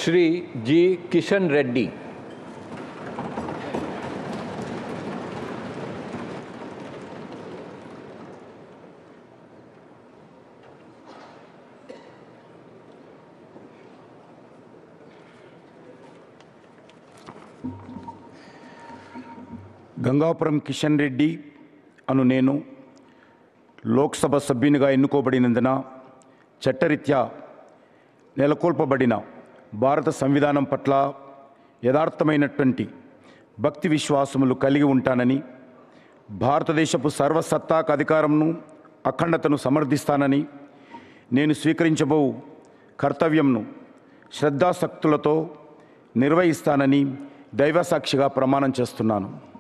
श्री जी किशन रेड्डी। గంగాపురం కిషన్ రెడ్డి అను నేను లోక్సభ సభ్యునిగా ఎన్నుకోబడినందున చట్టరీత్యా నెలకొల్పబడిన భారత సంవిధానం పట్ల యథార్థమైనటువంటి భక్తి విశ్వాసములు కలిగి ఉంటానని, భారతదేశపు సర్వసత్తాక అధికారంను అఖండతను సమర్థిస్తానని, నేను స్వీకరించబో కర్తవ్యంను శ్రద్ధాశక్తులతో నిర్వహిస్తానని దైవసాక్షిగా ప్రమాణం చేస్తున్నాను.